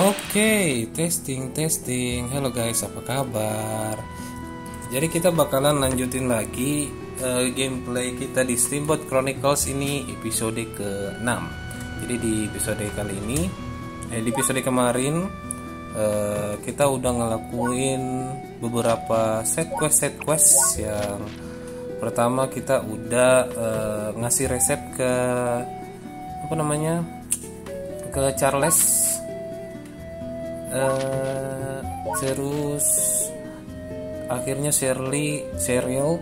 Oke, testing. Halo guys, apa kabar? Jadi kita bakalan lanjutin lagi gameplay kita di Steamboat Chronicles ini episode ke-6. Jadi di episode kali ini, di episode kemarin kita udah ngelakuin beberapa set quest yang pertama kita udah ngasih resep ke ke Charles. Terus akhirnya Cheryl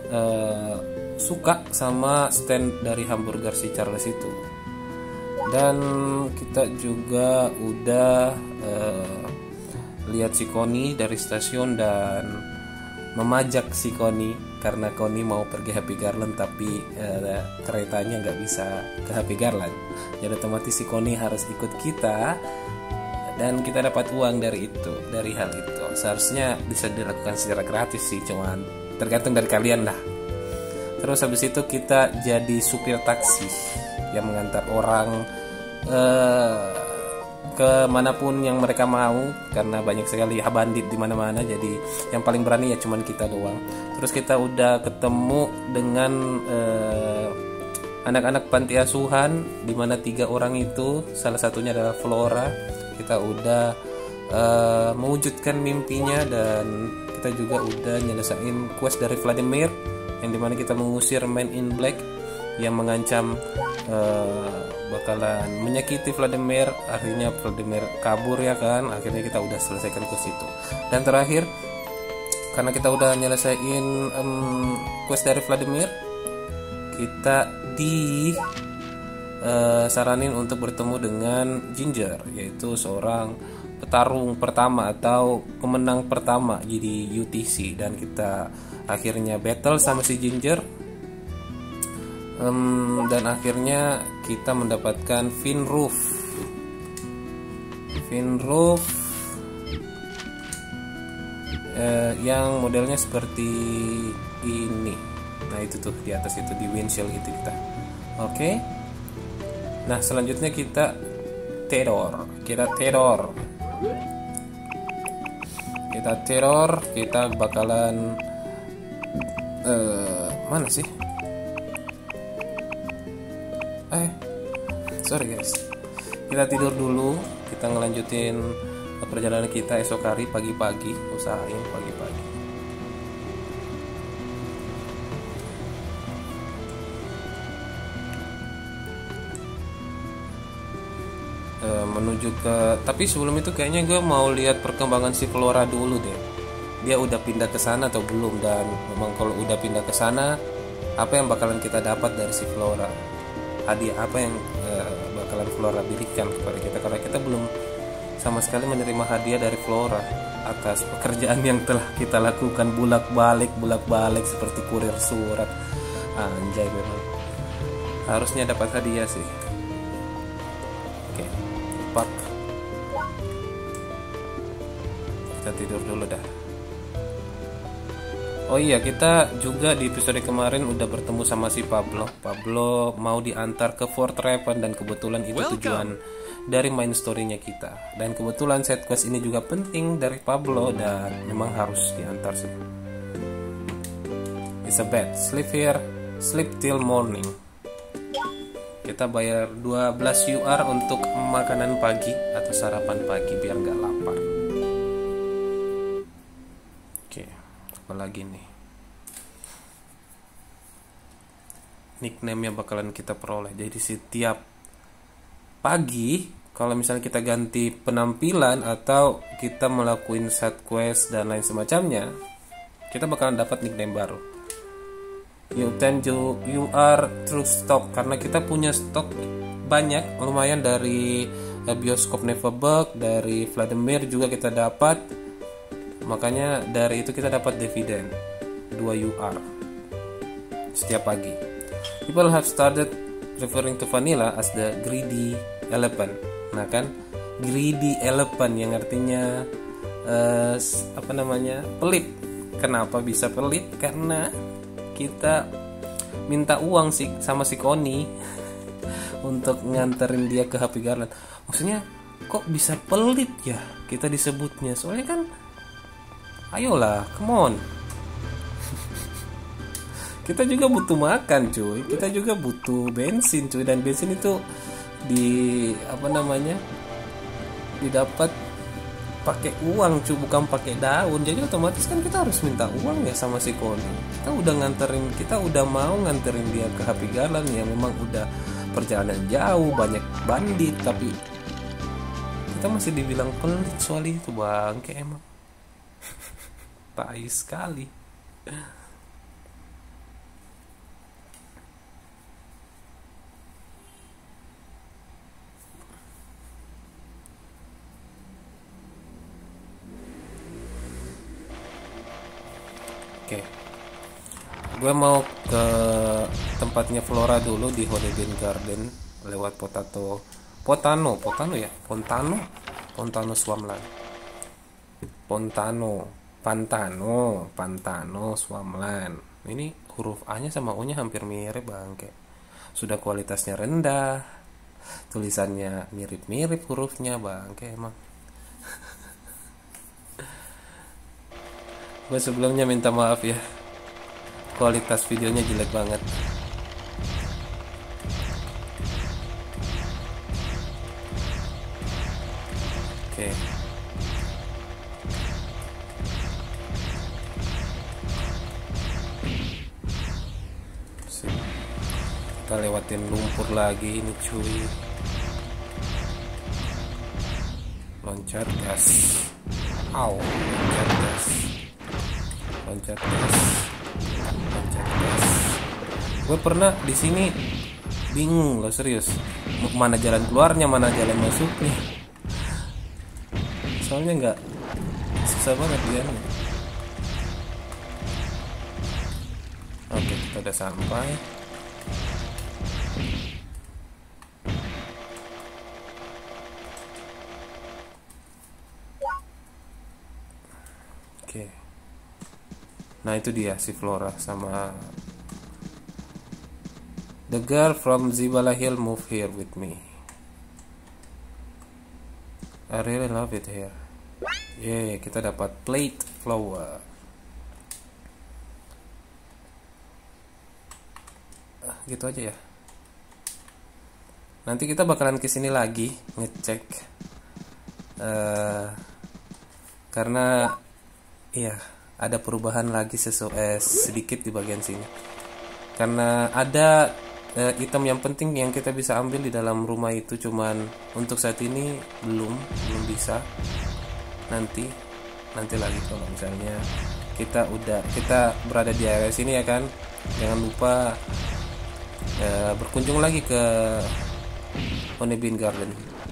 suka sama stand dari hamburger si Charles itu, dan kita juga udah lihat si Connie dari stasiun dan memajak si Connie karena Connie mau pergi Happy Garland tapi keretanya nggak bisa ke Happy Garland, jadi otomatis si Connie harus ikut kita. Dan kita dapat uang dari hal itu. Seharusnya bisa dilakukan secara gratis sih, cuman tergantung dari kalian lah. Terus habis itu kita jadi supir taksi yang mengantar orang ke manapun yang mereka mau, karena banyak sekali bandit di mana-mana. Jadi yang paling berani ya cuman kita doang. Terus kita udah ketemu dengan anak-anak panti asuhan, di mana 3 orang itu, salah satunya adalah Flora. Kita udah mewujudkan mimpinya, dan kita juga udah nyelesain quest dari Vladimir, yang dimana kita mengusir Man in Black yang mengancam bakalan menyakiti Vladimir. Akhirnya Vladimir kabur ya kan, akhirnya kita udah selesaikan quest itu. Dan terakhir, karena kita udah nyelesain quest dari Vladimir, kita saranin untuk bertemu dengan Ginger, yaitu seorang petarung pertama atau pemenang pertama di UTC, dan kita akhirnya battle sama si Ginger, dan akhirnya kita mendapatkan Finroof yang modelnya seperti ini. Nah itu tuh di atas itu, di windshield itu kita. Oke. Nah selanjutnya kita teror, kita bakalan mana sih? Sorry guys, kita tidur dulu, kita ngelanjutin perjalanan kita esok hari pagi-pagi, usahain pagi-pagi. Menuju ke, tapi sebelum itu kayaknya gue mau lihat perkembangan si Flora dulu deh. Dia udah pindah ke sana atau belum, dan memang kalau udah pindah ke sana, apa yang bakalan kita dapat dari si Flora? Hadiah apa yang bakalan Flora berikan kepada kita, karena kita belum sama sekali menerima hadiah dari Flora atas pekerjaan yang telah kita lakukan bolak-balik seperti kurir surat. Anjay, memang harusnya dapat hadiah sih. Kita tidur dulu dah. Oh iya, kita juga di episode kemarin udah bertemu sama si Pablo mau diantar ke Fort Raven, dan kebetulan itu tujuan dari main story-nya kita. Dan kebetulan set quest ini juga penting dari Pablo, dan memang harus diantar sih. It's a bed, sleep till morning. Kita bayar 12 UR untuk makanan pagi atau sarapan pagi biar gak lapar. Oke, apa lagi nih? Nickname yang bakalan kita peroleh. Jadi setiap pagi, kalau misalnya kita ganti penampilan atau kita melakukan set quest dan lain semacamnya, kita bakalan dapat nickname baru. You are true stock, karena kita punya stok banyak, lumayan dari bioskop Neverberg, dari Vladimir juga kita dapat. Makanya dari itu kita dapat dividen 2 UR setiap pagi. People have started referring to Vanilla as the greedy elephant. Nah kan, greedy elephant yang artinya pelit. Kenapa bisa pelit? Karena kita minta uang sih sama si Connie untuk nganterin dia ke Happy Garland. Maksudnya kok bisa pelit ya kita disebutnya, soalnya kan ayolah, come on. Kita juga butuh makan cuy, kita juga butuh bensin cuy, dan bensin itu di apa namanya didapat pakai uang cuy, bukan pakai daun. Jadi otomatis kan kita harus minta uang ya sama si Koni. Kita udah nganterin, kita udah mau nganterin dia ke Happy Garden ya, memang udah perjalanan jauh, banyak bandit, tapi kita masih dibilang pelit soal itu bangke emang. Tai sekali. Oke, gue mau ke tempatnya Flora dulu di Holiday Garden lewat Pontano Swampland. Pantano Swampland. Ini huruf A-nya sama O-nya hampir mirip bangke. Sudah kualitasnya rendah, tulisannya mirip-mirip hurufnya bangke emang. Gue sebelumnya minta maaf ya, kualitas videonya jelek banget. Oke. Sip. Kita lewatin lumpur lagi ini cuy. Loncat gas. Loncat gas. Gue pernah di sini bingung loh, serius. Mana jalan keluarnya, mana jalan masuknya. Soalnya nggak, susah banget dia. Oke, kita udah sampai. Oke. Nah itu dia si Flora sama the girl from Zibala Hill move here with me. I really love it here. Yeah, kita dapat plate flower. Gitu aja ya. Nanti kita bakalan kesini lagi ngecek, karena iya ada perubahan lagi sedikit di bagian sini. Karena ada item yang penting yang kita bisa ambil di dalam rumah itu, cuman untuk saat ini belum bisa. Nanti lagi kalau misalnya kita berada di area sini ya kan. Jangan lupa berkunjung lagi ke Holiday Garden.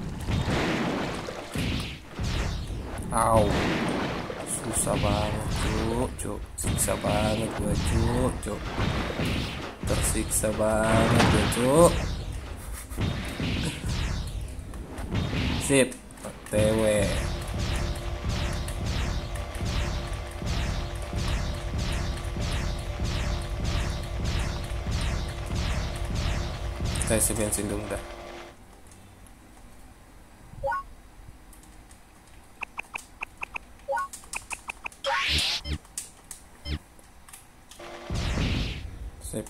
Susah banget cuk. Siksa banget gue cuk. Tersiksa banget gue cuk. Sip, OTW. Kita isi bensin dulu dah. Sip.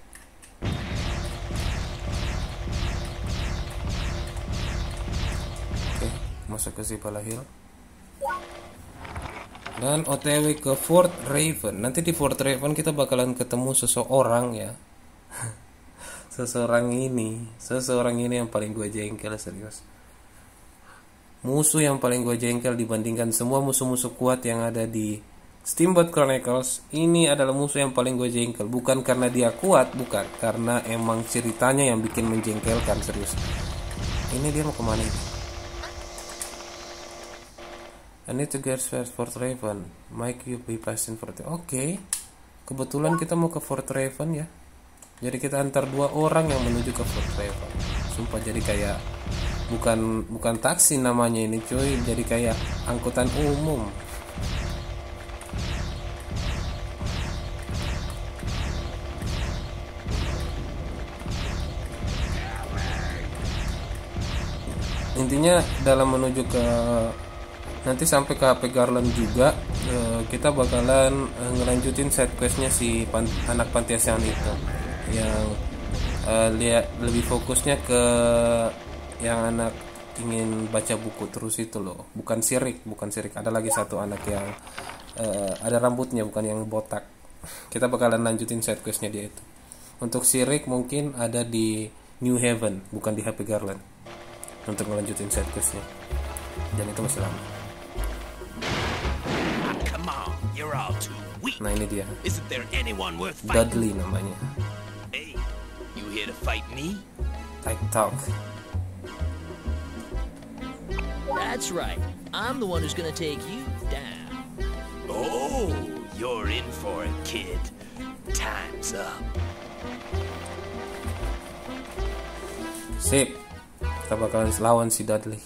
Oke, masuk ke Zibala Hill. Dan OTW ke Fort Raven. Nanti di Fort Raven kita bakalan ketemu seseorang ya. Seseorang ini yang paling gue jengkel, serius. Musuh yang paling gue jengkel dibandingkan semua musuh-musuh kuat yang ada di Steamboat Chronicles. Ini adalah musuh yang paling gue jengkel. Bukan karena dia kuat, bukan. Karena emang ceritanya yang bikin menjengkelkan, serius. Ini dia mau kemana ini? I need to get first Fort Raven. Make you be patient for it. Oke. Kebetulan kita mau ke Fort Raven ya. Jadi kita antar 2 orang yang menuju ke Fort Raven. Sumpah jadi kayak bukan taksi namanya ini cuy, jadi kayak angkutan umum. intinya dalam menuju ke nanti sampai ke HP Garland juga, kita bakalan ngelanjutin side questnya si anak panti asuhan itu, yang lihat lebih fokusnya ke yang anak ingin baca buku terus itu loh, bukan sirik, ada lagi satu anak yang ada rambutnya, bukan yang botak. Kita bakalan lanjutin side questnya dia itu. Untuk sirik mungkin ada di New Haven, bukan di HP Garland, untuk ngelanjutin side questnya, dan itu masih lama. Nah ini dia, Dudley namanya. Hey, you here to fight me? I talk. That's right. I'm the one who's gonna take you down. Oh, you're in for it, kid. Time's up. Sip, kita bakalan lawan si Dudley.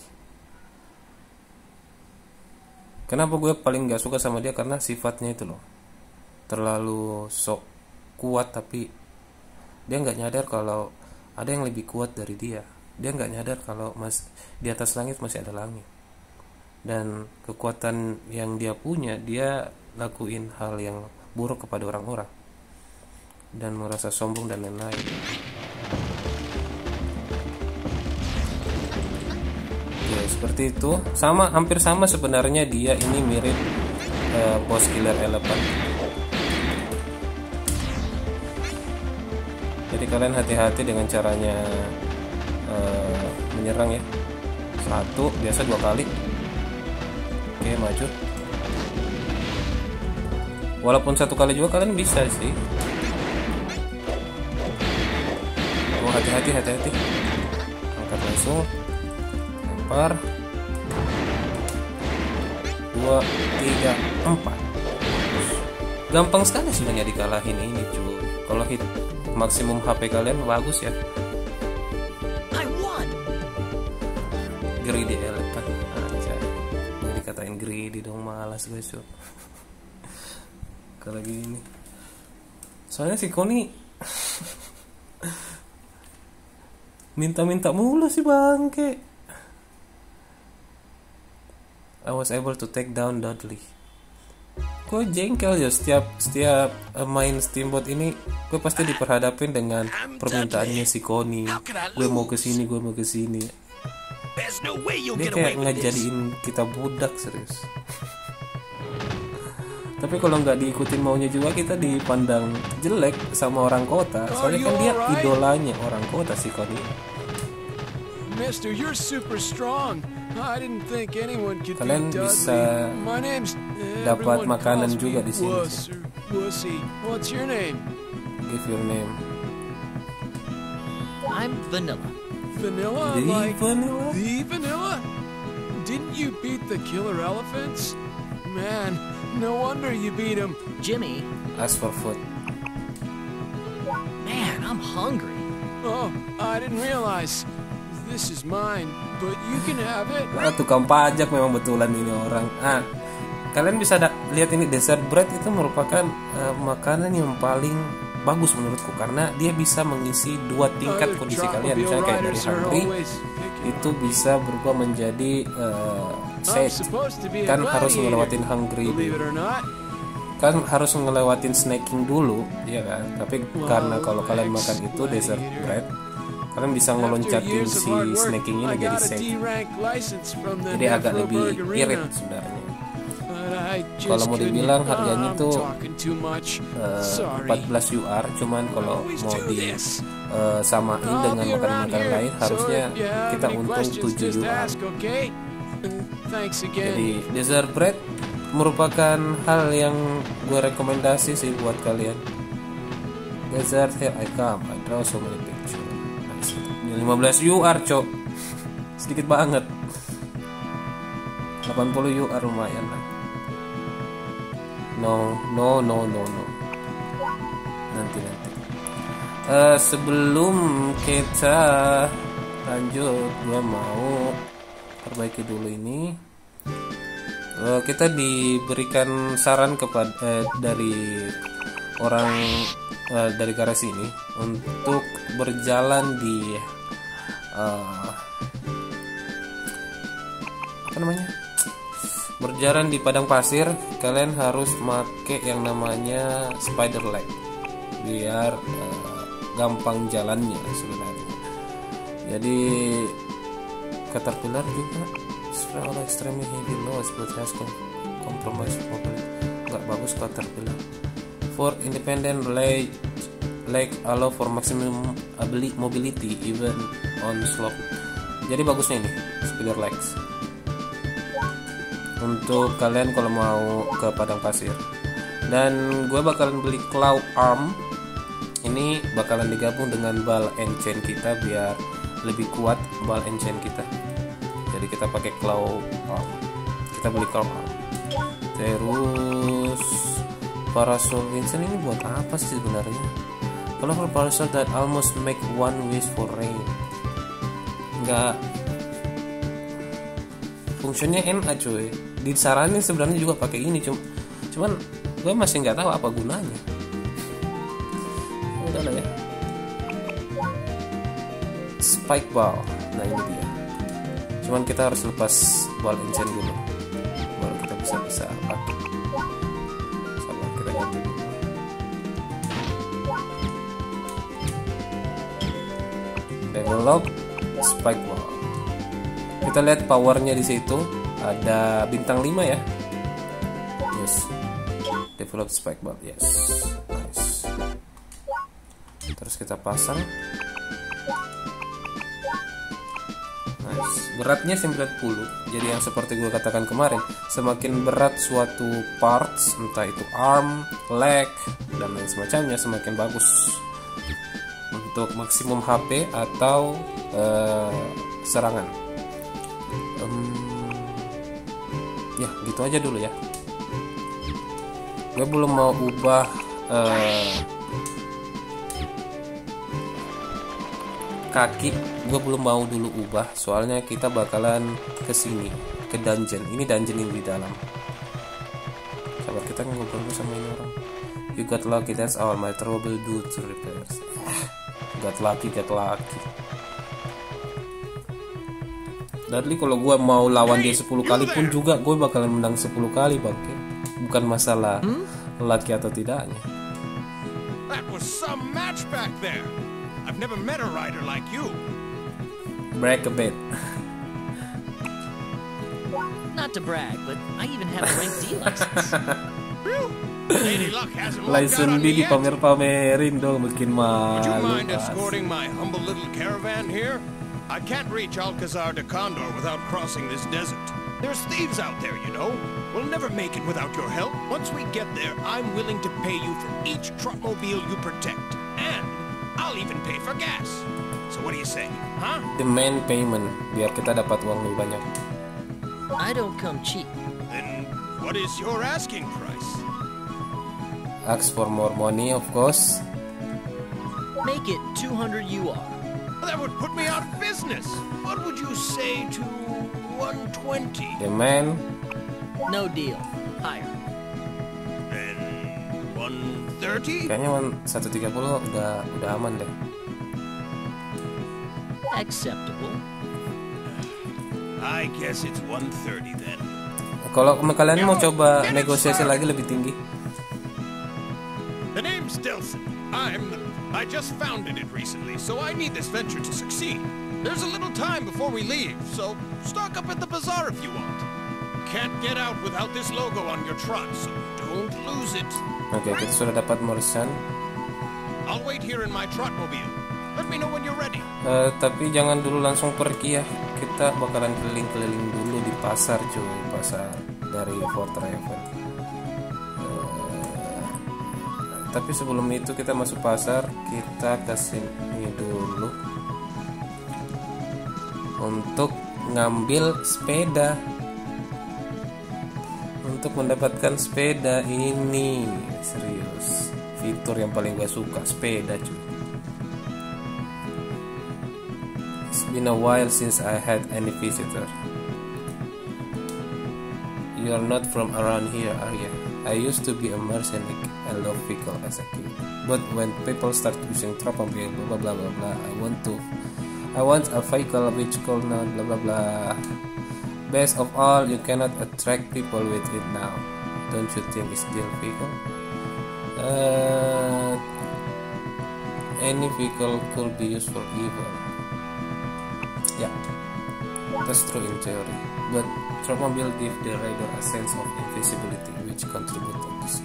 Kenapa gue paling gak suka sama dia? Karena sifatnya itu loh, terlalu sok kuat, tapi dia nggak nyadar kalau ada yang lebih kuat dari dia. Dia nggak nyadar kalau di atas langit masih ada langit, dan kekuatan yang dia punya, dia lakuin hal yang buruk kepada orang-orang dan merasa sombong dan lain-lain. Ya seperti itu, hampir sama sebenarnya. Dia ini mirip Boss Killer Elephant. Jadi kalian hati-hati dengan caranya menyerang ya. Satu, biasa 2 kali. Oke, maju. Walaupun 1 kali juga kalian bisa sih. Oh, hati-hati. Angkat langsung. Lempar. 2, 3, 4. Gampang sekali sebenarnya dikalahin ini cuy. Kalau hit maksimum HP kalian bagus ya. Greedy elephant aja. Gue dikatain greedy dong, malas gue cuy. Kalau gini. Soalnya si Connie minta-minta mulu sih bangke. I was able to take down Dudley. Gue jengkel ya setiap main Steamboat ini. Gue pasti diperhadapin dengan permintaannya si Connie. Gue mau kesini. Dia kayak ngejadiin kita budak, serius. Tapi kalau nggak diikutin maunya juga, kita dipandang jelek sama orang kota. Soalnya kan dia idolanya orang kota si Connie. Mister, you're super strong. I didn't think anyone could Kalian beat Dudley. bisa My name's dapat everyone makanan calls me juga di sini. Wuss or Wussy. What's your name? Give your name. I'm Vanilla. Vanilla? The Like Vanilla? the Vanilla? Didn't you beat the killer elephants? Man, no wonder you beat him. Jimmy, Ask for food. man, I'm hungry. Oh, I didn't realize. This is mine, but you can have it. Tukang pajak memang betulan ini orang. Kalian bisa lihat ini, dessert bread itu merupakan makanan yang paling bagus menurutku, karena dia bisa mengisi 2 tingkat kondisi kalian. Misalnya kayak dari hungry itu bisa berubah menjadi sad. Kan harus ngelewatin hungry dulu. Kan harus ngelewatin snacking dulu, ya kan? Tapi karena kalau kalian makan itu dessert bread, kalian bisa ngeloncatin si snacking ini jadi sad. Jadi agak lebih irit sebenarnya. Kalau mau dibilang harganya tuh 14 UR, cuman kalau mau samain dengan makanan-makanan lain harusnya kita untung 7 UR. Jadi dessert bread merupakan hal yang gue rekomendasi sih buat kalian. Dessert, here I come, I draw so many pictures. 15 UR cok, sedikit banget. 80 UR lumayan lah. No. Nanti. Sebelum kita lanjut, gue mau perbaiki dulu ini. Kita diberikan saran dari orang dari garasi ini untuk berjalan di berjalan di padang pasir, kalian harus make yang namanya spider leg biar gampang jalannya sebenarnya. Jadi caterpillar juga extremely heavy loads but has compromised mobility. Nggak bagus caterpillar. For independent leg allow for maximum mobility even on slope. Jadi bagusnya ini spider legs untuk kalian kalau mau ke padang pasir. Dan gue bakalan beli claw arm. Ini bakalan digabung dengan ball and chain kita biar lebih kuat ball and chain kita. Jadi kita pakai claw arm. Kita beli claw arm. Terus parasol Vincent ini buat apa sih sebenarnya? Colorful parasol that almost make one wish for rain. Enggak, fungsinya enak cuy. Disaranin sebenarnya juga pakai ini, cuman gue masih nggak tahu apa gunanya. Udah lah ya. Spike ball, nah ini dia. Cuman kita harus lepas ball and chain dulu, baru kita bisa pakai. Sabar, kita ganti dulu. Develop spike ball. Kita lihat powernya di situ ada bintang 5 ya. Yes. Develop spike ball. Yes. Nice. Terus kita pasang. Nice. Beratnya 90. Jadi yang seperti gue katakan kemarin, semakin berat suatu parts, entah itu arm, leg, dan lain semacamnya, semakin bagus untuk maksimum HP atau serangan. Ya gitu aja dulu ya. Gue belum mau ubah kaki. Gue belum mau dulu ubah, soalnya kita bakalan kesini ke dungeon. Ini dungeon yang di dalam. Sabar, kita ngobrol dulu sama ini orang. You got lucky, that's all my trouble do to repairs. Got lucky. Dudley, kalau gue mau lawan dia 10 kali pun juga gue bakalan menang 10 kali, Bangke. Bukan masalah laki atau tidaknya. That was some match back there. I've never met a rider like you. Break a bit. Not to brag, but I even have a rank D license. Lady Luck hasn't looked out License on B me yet. dipamer-pamerin dong, bikin Would you malu. mind escorting my humble little caravan here? I can't reach Alcazar de Condor without crossing this desert. There's thieves out there, you know. We'll never make it without your help. Once we get there, I'm willing to pay you for each truckmobile you protect. And I'll even pay for gas. So what do you say, huh? Demand payment biar kita dapat uang lebih banyak. I don't come cheap. Then what is your asking price? Ask for more money, of course. Make it 200 UR. That would put me out of business. What would you say to 120? Demand. No deal. Higher. Then 130? Kayaknya 130 udah aman deh. Acceptable. I guess it's 130 then. Kalau kalian mau coba negosiasi lagi lebih tinggi. The name's Delson. I just founded it recently, so I need this venture to succeed. There's a little time before we leave, so stock up at the bazaar if you want. Can't get out without this logo on your trot, so don't lose it. Oke, kita sudah dapat Morrison. I'll wait here in my trotmobile. Let me know when you're ready. Tapi jangan dulu langsung pergi ya. Kita bakalan keliling-keliling dulu di pasar cuy, pasar dari Fort Raven. Tapi sebelum itu kita masuk pasar, kita kesini dulu untuk ngambil sepeda, untuk mendapatkan sepeda ini. Serius, fitur yang paling gue suka, sepeda cuy. It's been a while since I had any visitor. You're not from around here, are you? I used to be a mercenary. I love vehicle as a kid. But when people start using truckmobile, blah blah blah blah, I want a vehicle which called not blah blah blah. Best of all, you cannot attract people with it now. Don't you think it's still vehicle? Any vehicle could be used for evil. Yeah, that's true in theory, but Tropmobile give the rider a sense of invisibility which contribute to this.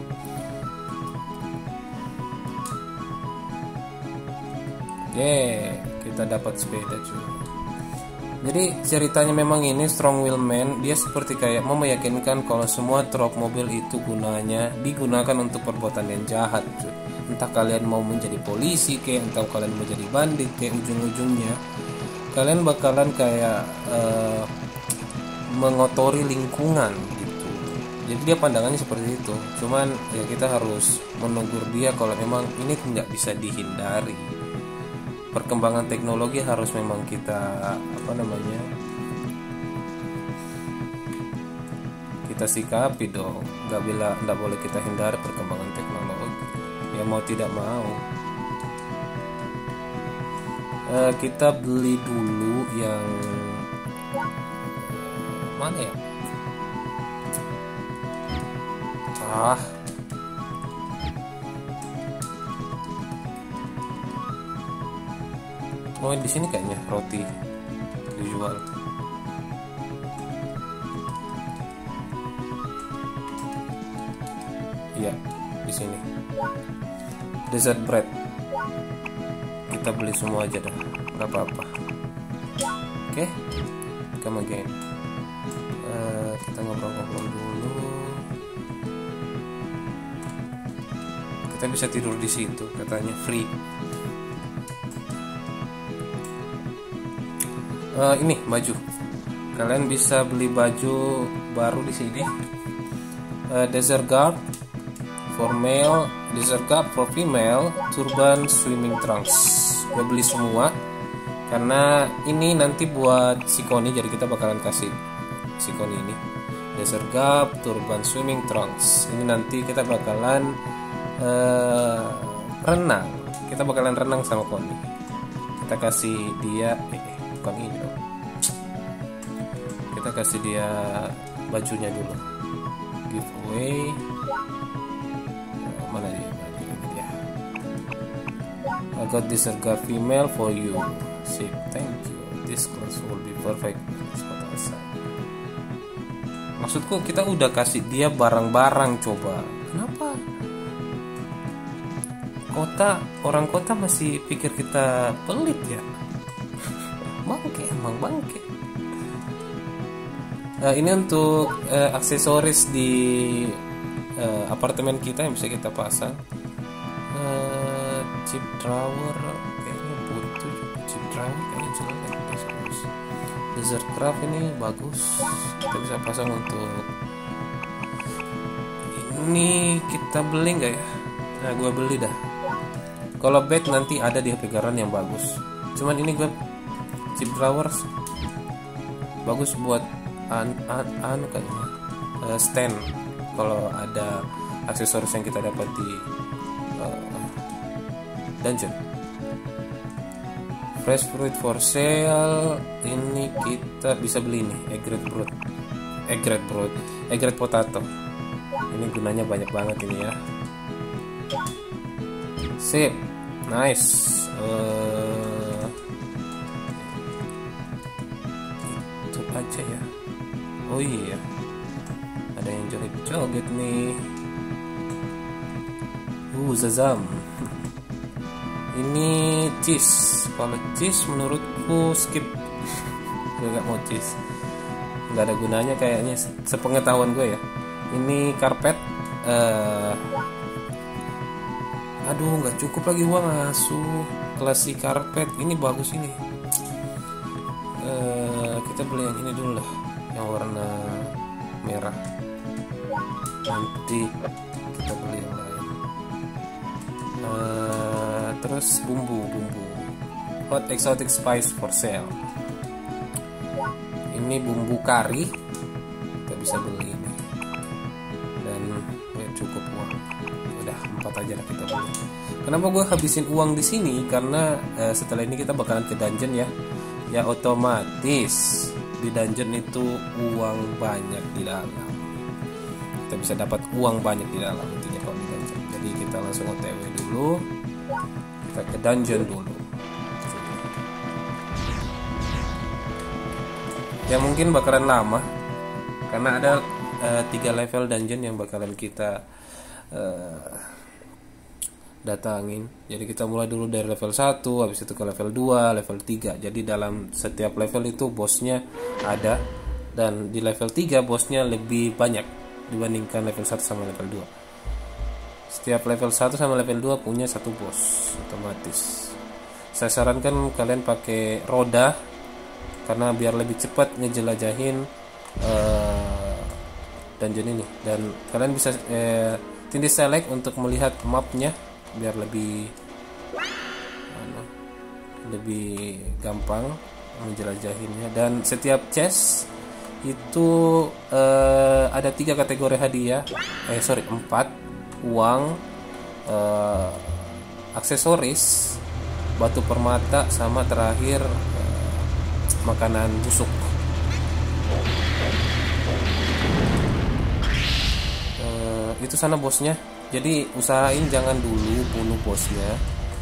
Kita dapat sepeda cuy. Jadi ceritanya memang ini Strong Will Man, dia seperti kayak mau meyakinkan kalau semua Tropmobile itu digunakan untuk perbuatan yang jahat cuy. Entah kalian mau menjadi polisi kayak, entah kalian mau jadi bandit kayak, ujung-ujungnya kalian bakalan kayak mengotori lingkungan gitu. Jadi dia pandangannya seperti itu. Cuman ya kita harus menegur dia kalau memang ini tidak bisa dihindari. Perkembangan teknologi harus memang kita kita sikapi dong. Nggak boleh kita hindari perkembangan teknologi. Ya mau tidak mau. Kita beli dulu yang mana ya? Oh, di sini kayaknya roti dijual. Iya, di sini. Dessert bread. Kita beli semua aja dah, nggak apa-apa. Oke, come again. Kita ngobrol-ngobrol dulu. Kita bisa tidur di situ, katanya free. Ini baju. Kalian bisa beli baju baru di sini. Desert garb for male, desert garb for female, turban, swimming trunks. Gue beli semua karena ini nanti buat si Connie, jadi kita bakalan kasih si Connie ini. Desert garb, turban, swimming trunks. Ini nanti kita bakalan renang. Kita bakalan renang sama Connie. Kita kasih dia bukan ini dong. Kita kasih dia bajunya dulu. Giveaway. Mana dia? I got this garb female for you. Sip, thank you. This clothes will be perfect. Maksudku kita udah kasih dia barang-barang, coba. Kenapa? Orang kota masih pikir kita pelit ya? Bangke. Ini untuk aksesoris di apartemen kita yang bisa kita pasang. Chip drawer kayaknya butuh juga. Chip drawer kayaknya jelek. Desert craft ini bagus, kita bisa pasang untuk ini. Kita beli nggak ya? Nah, gue beli dah. Kalau bed nanti ada di pegaran yang bagus. Cuman ini gue chip drawers bagus buat kayaknya stand kalau ada aksesoris yang kita dapat di dungeon. Fresh fruit for sale, ini kita bisa beli nih, egg red potato. Ini gunanya banyak banget ini ya. Sip, nice. Itu aja ya. Oh iya, ada yang joget nih. Zazam. Ini cheese. Kalau cheese menurutku skip. Gue gak mau cheese. Gak ada gunanya kayaknya, sepengetahuan gue ya. Ini karpet. Aduh, gak cukup lagi uang asuh. Classic karpet. Ini bagus ini. Kita beli yang ini dulu lah, yang warna merah. Nanti kita beli yang lain. Terus bumbu hot exotic spice for sale. Ini bumbu kari, kita bisa beli ini. Dan cukup uang. Udah 4 aja lah kita beli. Kenapa gue habisin uang di sini? Karena setelah ini kita bakalan ke dungeon ya. Ya otomatis di dungeon itu uang banyak di dalam. Kita bisa dapat uang banyak di dalam intinya kalau di dungeon. Jadi kita langsung OTW dulu. Kita ke dungeon dulu. Ya mungkin bakalan lama karena ada 3 level dungeon yang bakalan kita datangin. Jadi kita mulai dulu dari level 1, habis itu ke level 2, level 3. Jadi dalam setiap level itu bosnya ada, dan di level 3 bosnya lebih banyak dibandingkan level 1 sama level 2. Setiap level 1 sama level 2 punya satu bos otomatis. Saya sarankan kalian pakai roda karena biar lebih cepat ngejelajahin dungeon ini, dan kalian bisa tindih select untuk melihat mapnya biar lebih gampang menjelajahinya. Dan setiap chest itu ada 3 kategori hadiah, 4: uang, aksesoris, batu permata, sama terakhir makanan busuk. Itu sana bosnya. Jadi usahain jangan dulu bunuh bosnya.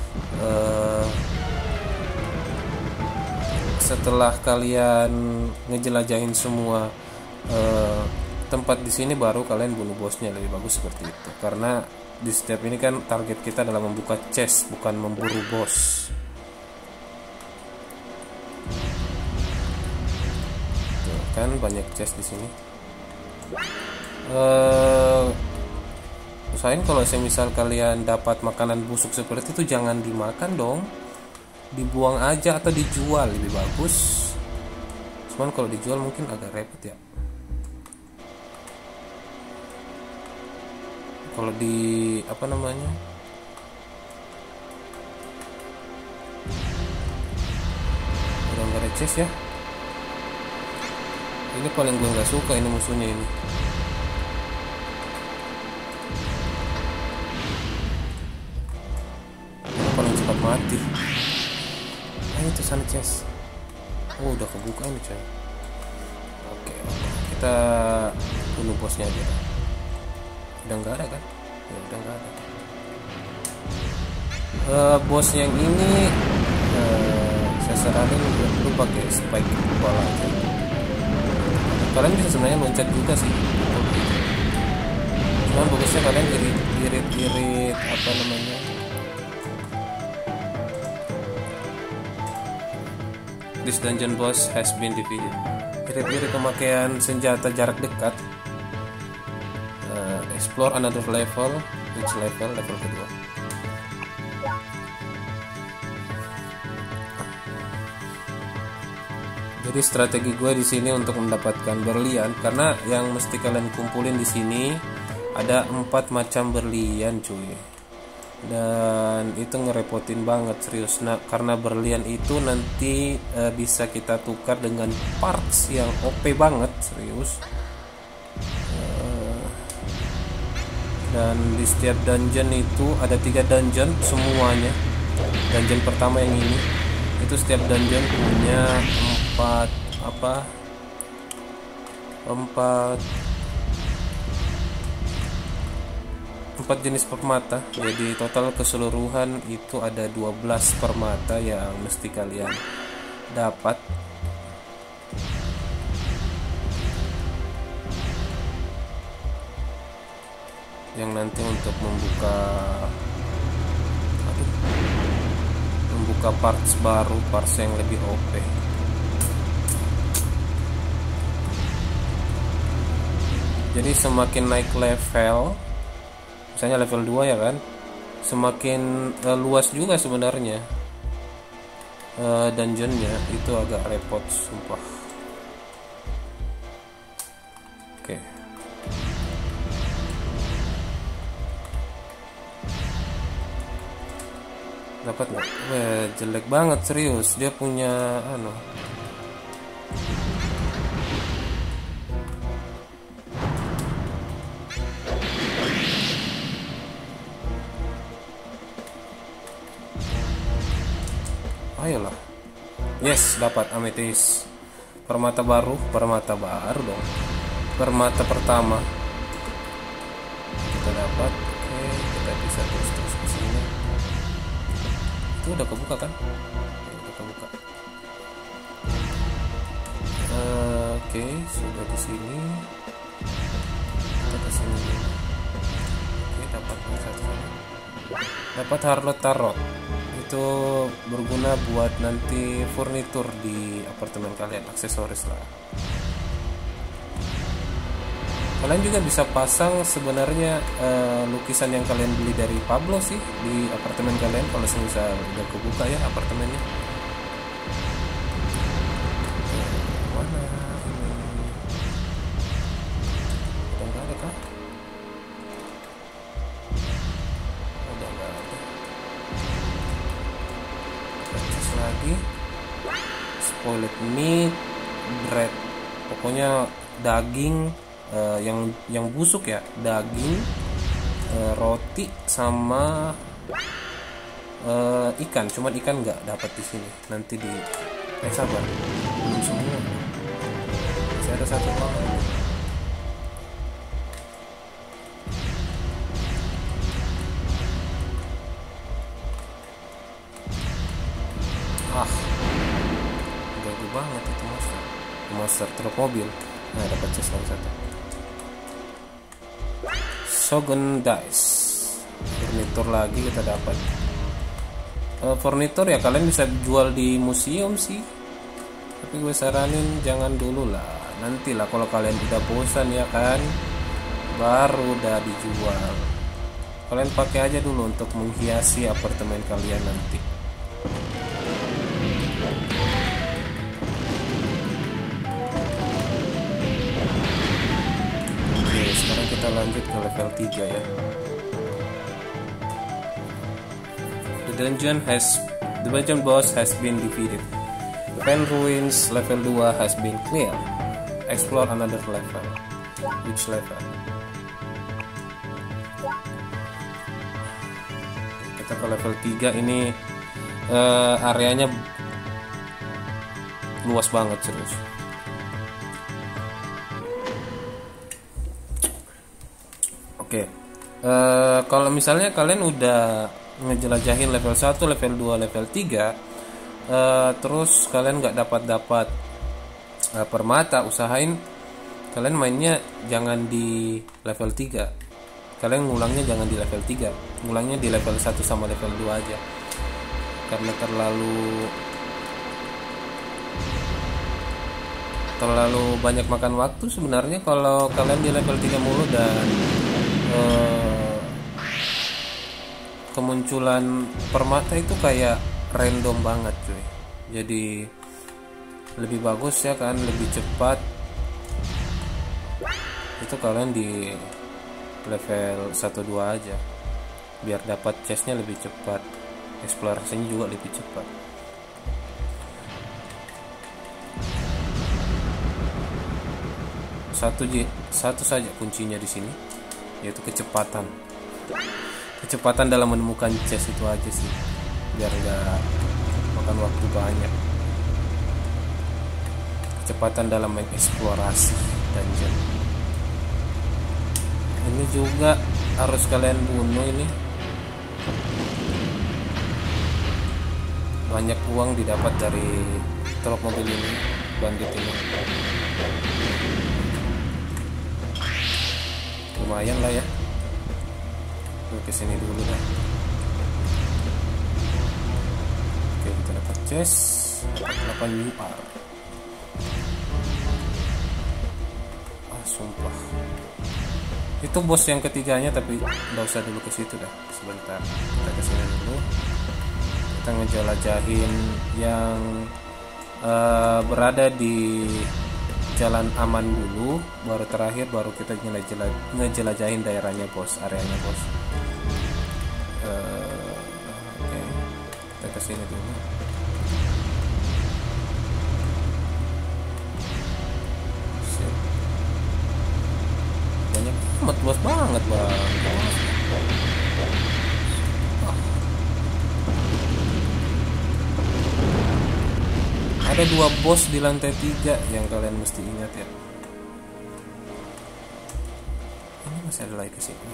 Setelah kalian ngejelajahin semua tempat di sini, baru kalian bunuh bosnya. Lebih bagus seperti itu. Karena di setiap ini kan target kita adalah membuka chest, bukan memburu bos. Tuh, kan banyak chest di sini. Usahain kalau semisal kalian dapat makanan busuk seperti itu, jangan dimakan dong, dibuang aja atau dijual lebih bagus. Cuman kalau dijual mungkin agak repot ya. Kalau di udah nggak ada chest ya. Ini paling gue nggak suka ini musuhnya ini. Paling cepat mati. Itu sana chest. Oh, udah kebuka ini coy. Oke, kita bunuh bosnya aja. Udah nggak ada kan? Ya udah nggak ada. Bos yang ini saya saranin lu pakai spike kepala aja. Kalian bisa sebenarnya loncat juga sih. Cuman bagusnya kalian irit This dungeon boss has been defeated. Irit pemakaian senjata jarak dekat. Explore another level. Which level? Level kedua. Jadi strategi gue di sini untuk mendapatkan berlian, karena yang mesti kalian kumpulin di sini ada 4 macam berlian cuy. Dan itu ngerepotin banget serius. Nah, karena berlian itu nanti bisa kita tukar dengan parts yang OP banget serius. Dan di setiap dungeon itu ada 3 dungeon semuanya. Dungeon pertama yang ini itu setiap dungeon punya 4 jenis permata. Jadi total keseluruhan itu ada 12 permata yang mesti kalian dapat. Yang nanti untuk membuka parts baru, parts yang lebih OP. Jadi semakin naik level, misalnya level 2 ya kan, semakin luas juga sebenarnya dungeonnya. Itu agak repot sumpah. Oke. Dapat nggak? Jelek banget serius. Dia punya ayolah. Yes, dapat amethyst. permata baru dong. Permata pertama kita dapat. Oke, kita bisa terus ke sini. Itu udah kebuka kan? Ya, udah kebuka. Oke, sudah di sini. Kita ke sini dulu. Oke, dapat satu. Dapat Harlot Tarot. Itu berguna buat nanti furnitur di apartemen kalian, aksesoris lah. Kalian juga bisa pasang sebenarnya lukisan yang kalian beli dari Pablo sih di apartemen kalian kalau misal udah kebuka ya apartemennya. Mana ini? Udah nggak ada kah? Udah nggak ada. Purchase lagi. Spoiled meat, bread. Pokoknya daging. Yang busuk ya, daging, roti sama ikan. Cuman ikan nggak dapat di sini. Nanti di sabar, belum semua. Masih ada satu lagi. Gagu banget itu monster truk mobil. Nah, dapat chest lagi satu. Shogun Dice, furnitur lagi kita dapat. Furnitur ya kalian bisa jual di museum sih, tapi gue saranin jangan dulu lah. Nanti lah kalau kalian udah bosan ya kan, baru udah dijual. Kalian pakai aja dulu untuk menghiasi apartemen kalian nanti. Sekarang kita lanjut ke level 3 ya. The dungeon boss has been defeated. The Pen Ruins level 2 has been cleared. Explore another level. Which level? Kita ke level 3 ini areanya luas banget serius. Oke, kalau misalnya kalian udah ngejelajahin level 1, level 2, level 3, terus kalian nggak dapat permata, usahain kalian mainnya jangan di level 3. Kalian ngulangnya jangan di level 3, ngulangnya di level 1 sama level 2 aja. Karena terlalu banyak makan waktu sebenarnya kalau kalian di level 3 mulu dan kemunculan permata itu kayak random banget cuy. Jadi lebih bagus ya kan, lebih cepat itu kalian di level 1-2 aja biar dapat chestnya lebih cepat, eksplorasinya juga lebih cepat. Satu saja kuncinya di sini, yaitu kecepatan dalam menemukan chest itu aja sih, biar nggak makan waktu banyak. Kecepatan dalam mengeksplorasi dungeon. Ini juga harus kalian bunuh ini. Banyak uang didapat dari truk mobil ini, bandit ini. Lumayan lah ya. Oke, sini dulu dah. Oke, kita dapat chest 8 UR. Sumpah. Itu bos yang ketiganya, tapi nggak usah dulu ke situ dah. Sebentar, kita ke sini dulu. Kita ngejelajahin yang berada di jalan aman dulu, baru terakhir baru kita ngejelajahin daerahnya bos, areanya bos. Oke, kita kesini dulu. Sip. Banyak amat, luas banget bang. Ada 2 bos di lantai 3 yang kalian mesti ingat ya. Ini masih ada lagi ke sini.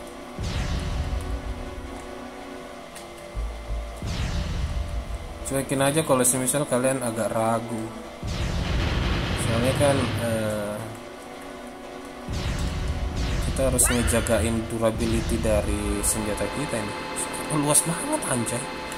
Cuekin aja kalau semisal kalian agak ragu. Soalnya kan kita harus ngejagain durability dari senjata kita ini. Luas banget anjay.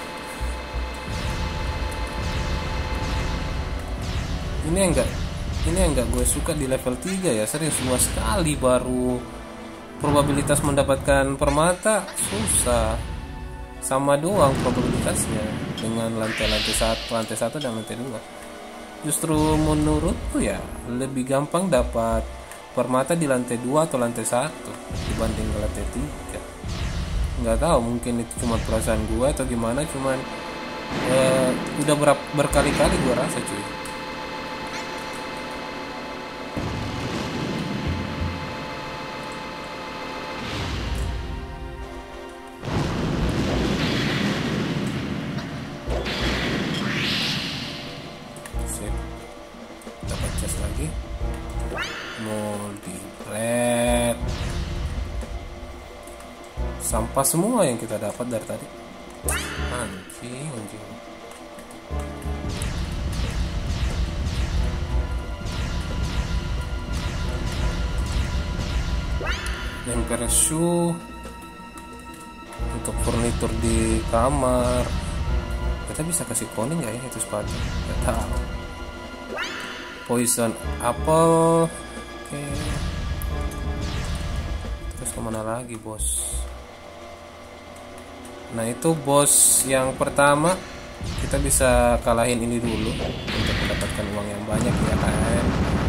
Ini yang enggak gue suka di level 3 ya, serius luas sekali. Baru probabilitas mendapatkan permata susah. Sama doang probabilitasnya dengan lantai 1 dan lantai 2. Justru menurutku ya lebih gampang dapat permata di lantai 2 atau lantai 1 dibanding ke lantai 3. Nggak tahu, mungkin itu cuma perasaan gue atau gimana, cuman udah berkali-kali gue rasa cuy. Dapat chest lagi, multi-bread, sampah semua yang kita dapat dari tadi. Anjing. Emperor shoe untuk furnitur di kamar. Kita bisa kasih koning nggak ya itu sepatu? Nggak tahu. Poison apple. Oke. Terus kemana lagi bos? Nah itu bos yang pertama, kita bisa kalahin ini dulu untuk mendapatkan uang yang banyak ya kan.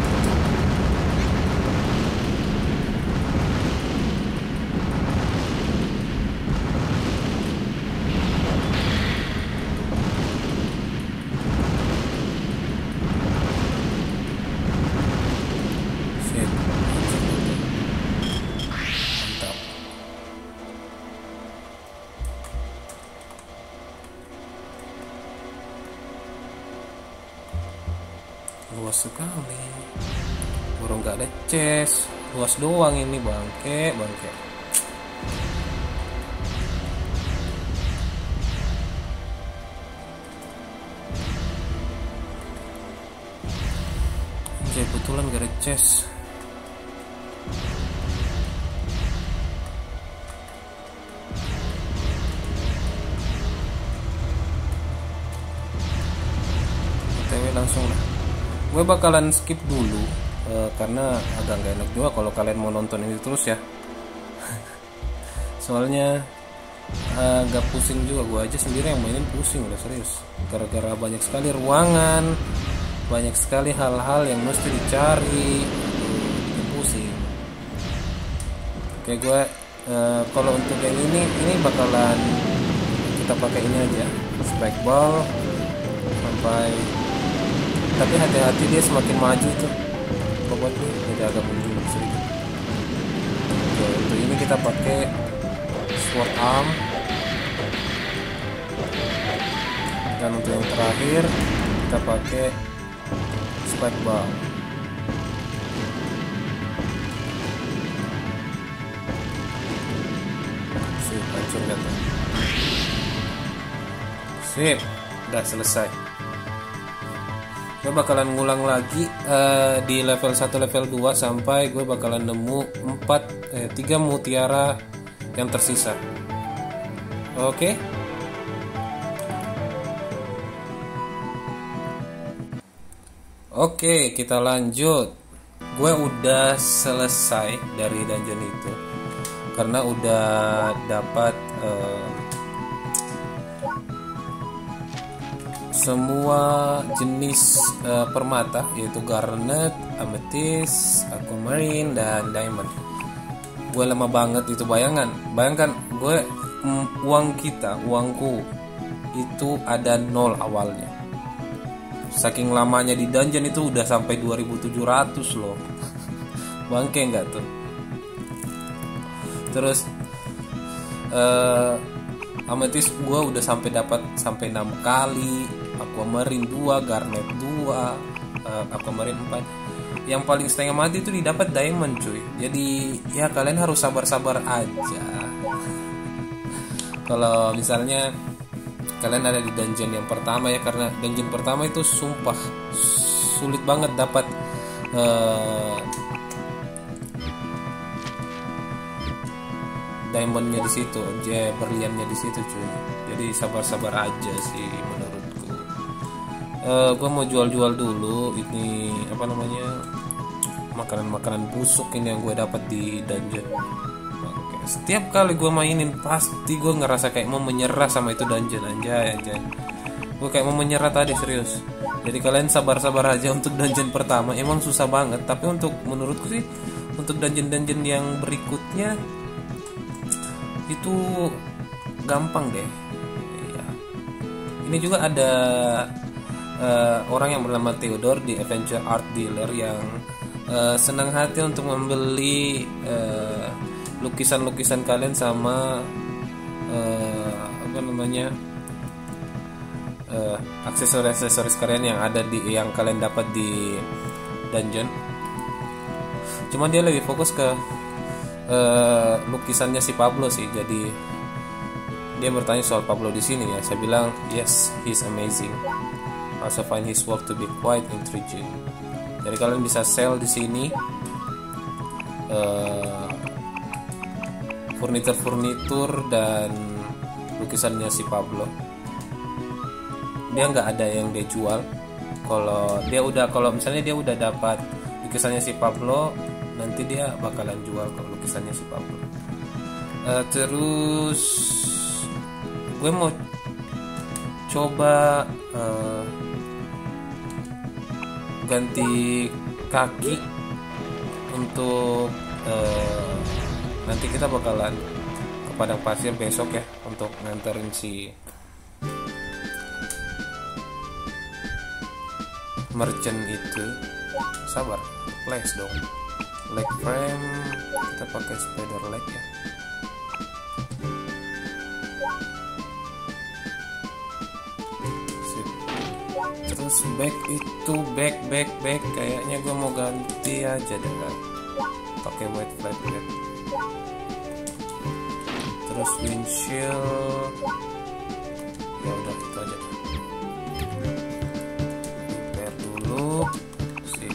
Luas sekali, baru nggak ada chest, luas doang ini bangke. Anjay, betulan gak ada chest. OTW langsung lah. Gue bakalan skip dulu karena agak gak enak juga kalau kalian mau nonton ini terus ya. Soalnya agak pusing juga, gue aja sendiri yang mainin pusing udah serius. Gara-gara banyak sekali ruangan, banyak sekali hal-hal yang mesti dicari, bikin pusing. Oke gue kalau untuk yang ini bakalan kita pakai ini aja, spike ball sampai. Tapi hati-hati dia semakin maju tuh robotnya, jadi agak mundur sedikit. Oke, untuk ini kita pakai sword arm, dan untuk yang terakhir kita pakai spike ball. Sip, hancur kata. Sip, udah selesai. Gue bakalan ngulang lagi di level 1 level 2 sampai gue bakalan nemu 3 mutiara yang tersisa. Oke. Oke, kita lanjut. Gue udah selesai dari dungeon itu karena udah dapat semua jenis permata, yaitu garnet, amethyst, aquamarine, dan diamond. Gue lama banget itu, bayangkan gue uangku itu ada 0 awalnya. Saking lamanya di dungeon itu udah sampai 2700 loh. Bangke nggak tuh? Terus amethyst gue udah dapat sampai 6 kali. Aquamarine 2, Garnet 2, Aquamarine 4. Yang paling setengah mati itu didapat diamond cuy. Jadi ya kalian harus sabar-sabar aja. Kalau misalnya kalian ada di dungeon yang pertama ya, karena dungeon pertama itu sumpah sulit banget dapat diamondnya di situ, berliannya di situ cuy. Jadi sabar-sabar aja sih menurutku. Gue mau jual-jual dulu ini apa namanya, makanan-makanan busuk ini yang gue dapat di dungeon. Oke. Setiap kali gue mainin pasti gue ngerasa kayak mau menyerah sama itu dungeon, anjay. Gue kayak mau menyerah tadi, serius. Jadi kalian sabar-sabar aja untuk dungeon pertama. Emang susah banget, tapi untuk menurutku sih untuk dungeon-dungeon yang berikutnya itu gampang deh. Ya. Ini juga ada orang yang bernama Theodore di Adventure Art Dealer yang senang hati untuk membeli lukisan-lukisan kalian sama apa namanya aksesoris kalian yang ada di yang kalian dapat di dungeon. Cuma dia lebih fokus ke lukisannya si Pablo sih. Jadi dia bertanya soal Pablo di sini ya. Saya bilang yes, he's amazing. I also find his work to be quite intriguing. Jadi kalian bisa sell di sini furnitur dan lukisannya si Pablo. Dia nggak ada yang dia jual. Kalau misalnya dia udah dapat lukisannya si Pablo, nanti dia bakalan jual kalau lukisannya si Pablo. Terus gue mau coba ganti kaki untuk nanti kita bakalan ke padang pasir besok ya untuk nganterin si merchant itu. Sabar, flash dong. Leg frame kita pakai spider leg ya. Sip. Terus back itu back kayaknya gue mau ganti aja deh kan, pakai white flat ya. Terus windshield ya udah itu aja deh. Repair dulu. Sip.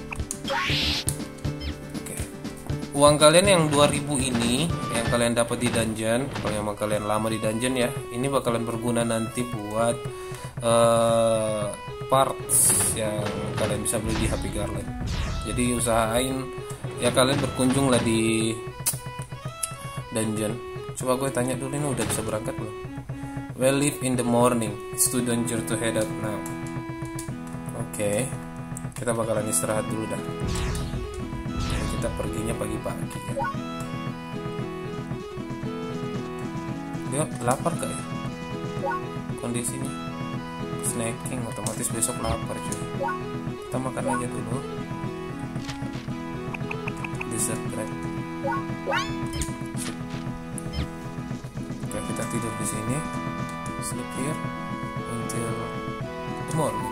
Uang kalian yang 2000 ini yang kalian dapat di dungeon, kalau yang kalian lama di dungeon ya, ini bakalan berguna nanti buat parts yang kalian bisa beli di HP Garland. Jadi usahain ya kalian berkunjung lah di dungeon. Coba gue tanya dulu, ini udah bisa berangkat belum? Well, leave in the morning. It's too dangerous to head out now. Oke, kita bakalan istirahat dulu dah. Kita perginya pagi-pagi ya. Yuk, lapar gak ya kondisinya? Snacking otomatis besok lapar cuy. Kita makan aja dulu. Dessert bread. Oke, kita tidur di sini. Sleep here until the morning.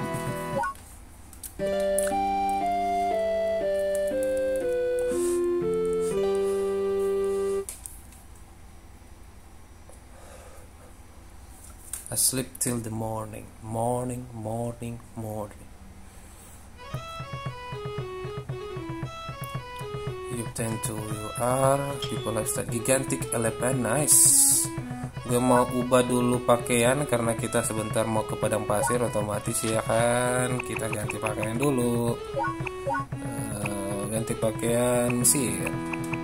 I sleep till the morning. You tend to you are people lifestyle gigantic elephant, nice. Gue mau ubah dulu pakaian karena kita sebentar mau ke padang pasir, otomatis ya kan kita ganti pakaian dulu. Ganti pakaian Mesir.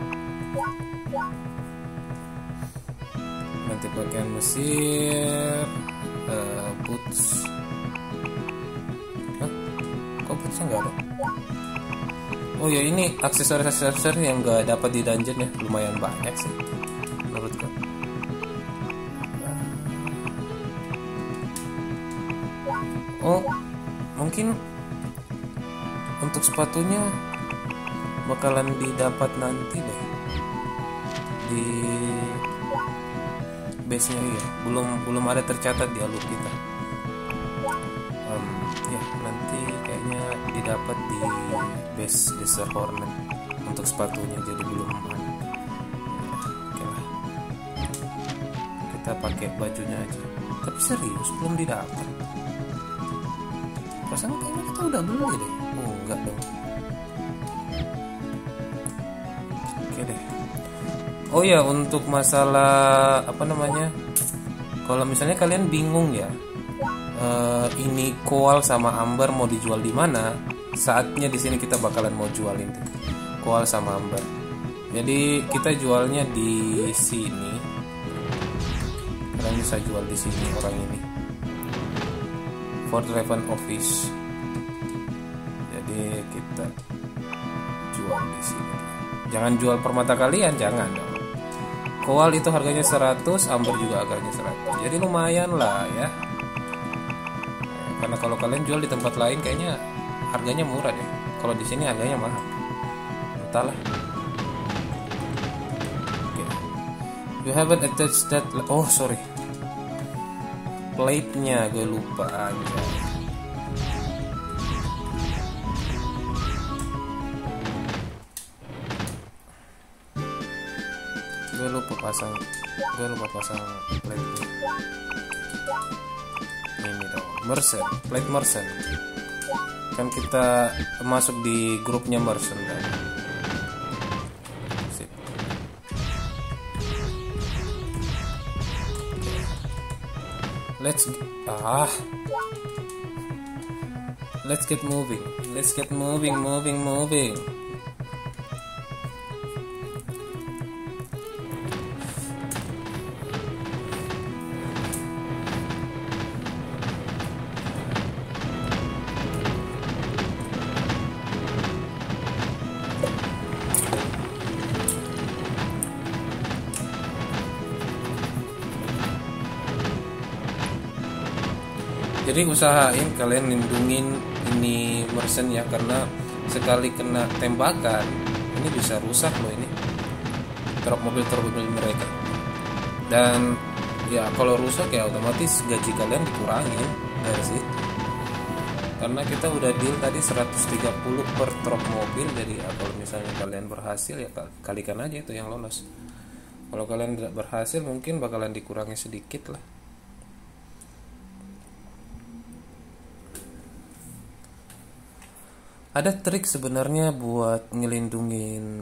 Ganti pakaian Mesir. Boots. Hah? Kok bootsnya nggak ada? Oh ya, ini aksesoris yang nggak dapat di dungeon ya, lumayan banyak sih menurutku. Oh, mungkin untuk sepatunya bakalan didapat nanti deh di base-nya ya. Belum ada tercatat di alur kita. didapat di base Desert Hornet untuk sepatunya, jadi belum ada. Oke lah, kita pakai bajunya aja. Tapi serius belum didapat. Perasaan kayaknya kita udah beli deh. Oh enggak dong. Oke deh. Oh ya, untuk masalah apa namanya, kalau misalnya kalian bingung ya, ini koal sama amber mau dijual di mana, saatnya di sini kita bakalan mau jualin tuh koal sama amber. Jadi kita jualnya di sini. Kalian bisa jual di sini, orang ini Fort Raven Office. Jadi kita jual di sini. Jangan jual permata kalian, jangan dong. Koal itu harganya 100, amber juga harganya 100. Jadi lumayan lah ya. Karena kalau kalian jual di tempat lain kayaknya harganya murah deh. Kalau di sini harganya mahal. Entahlah. Okay. You haven't attached that. Oh sorry. Plate-nya gue lupa aja. Gue lupa pasang plate-nya. Ini dong, Merchant, plate Merchant. Kan kita masuk di grupnya Merchant kan. Sip. Let's get moving. Moving. Jadi usahain kalian lindungin ini Merchant ya, karena sekali kena tembakan ini bisa rusak loh ini truk mobil mereka. Dan ya kalau rusak ya otomatis gaji kalian dikurangin dari situ. Karena kita udah deal tadi 130 per truk mobil. Jadi ya, kalau misalnya kalian berhasil ya kalikan aja itu yang lolos. Kalau kalian tidak berhasil mungkin bakalan dikurangi sedikit lah. Ada trik sebenarnya buat ngelindungin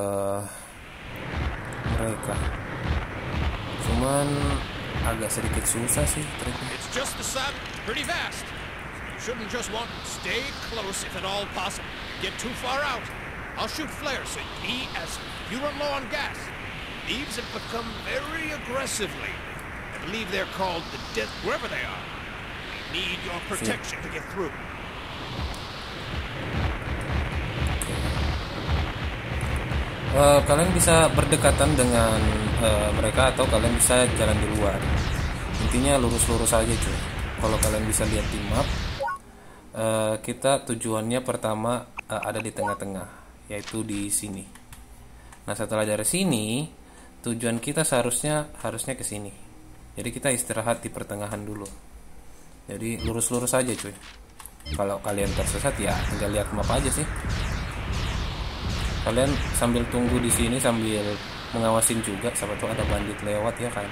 mereka. Cuman agak sedikit susah sih triknya. It's just the sun, pretty vast. You shouldn't just want to stay close if at all possible. Get too far out, I'll shoot flares so you run low on gas. Thieves have become very aggressively. I believe they're called the Death, wherever they are. We need your protection to get through. Kalian bisa berdekatan dengan mereka atau kalian bisa jalan di luar. Intinya lurus-lurus aja cuy. Kalau kalian bisa lihat di map, kita tujuannya pertama ada di tengah-tengah, yaitu di sini. Nah setelah dari sini, tujuan kita harusnya ke sini. Jadi kita istirahat di pertengahan dulu. Jadi lurus-lurus aja cuy. Kalau kalian tersesat ya tinggal lihat map aja sih. Kalian sambil tunggu di sini sambil mengawasin juga, siapa tahu ada bandit lewat ya kan.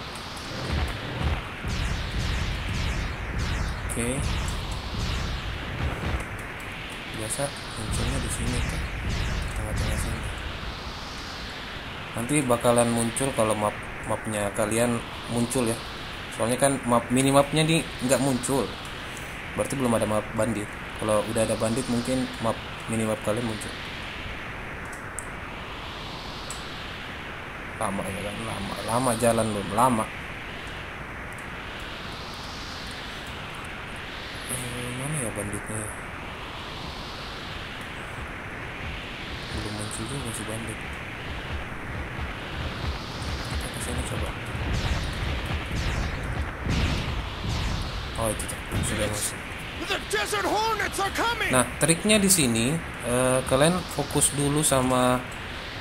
Oke. Biasa munculnya di sini kan, tengah-tengah sini. Nanti bakalan muncul kalau mapnya kalian muncul ya. Soalnya kan minimapnya nih nggak muncul, berarti belum ada map bandit. Kalau udah ada bandit mungkin minimap kalian muncul. Lama ya kan, lama jalan belum lama. Mana ya banditnya? Belum muncul juga si bandit. Kita kesini coba. Oh itu tuh, sudah masuk. Nah triknya di sini kalian fokus dulu sama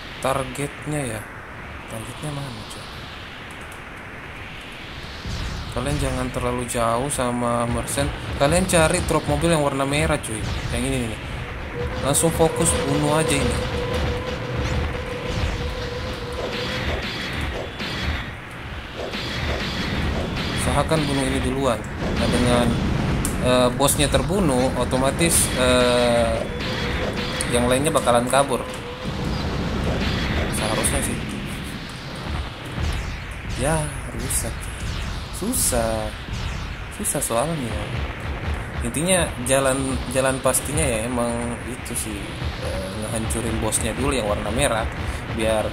targetnya ya. Targetnya mana coba? Kalian jangan terlalu jauh sama merchant. Kalian cari truk mobil yang warna merah cuy. Yang ini nih. Langsung fokus bunuh aja ini. Usahakan bunuh ini duluan. Nah dengan bosnya terbunuh, otomatis yang lainnya bakalan kabur. Seharusnya sih. Ya rusak. Susah soalnya. Intinya jalan pastinya ya emang itu sih, ngehancurin bosnya dulu yang warna merah biar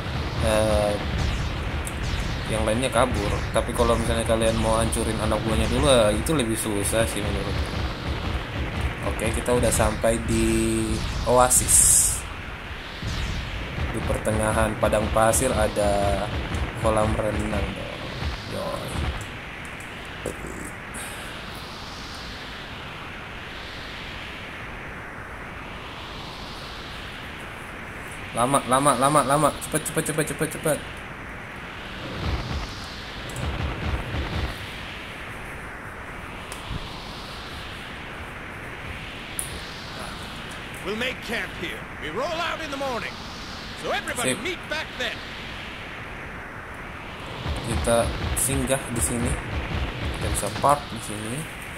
yang lainnya kabur. Tapi kalau misalnya kalian mau hancurin anak buahnya dulu, itu lebih susah sih menurutku. Oke, kita udah sampai di oasis. Di pertengahan padang pasir ada kolam renang. Yoi. Lama. Cepet. We'll make camp here. We roll out in the morning. So everybody Sip. meet back then. Kita singgah di sini. Kita bisa park di sini.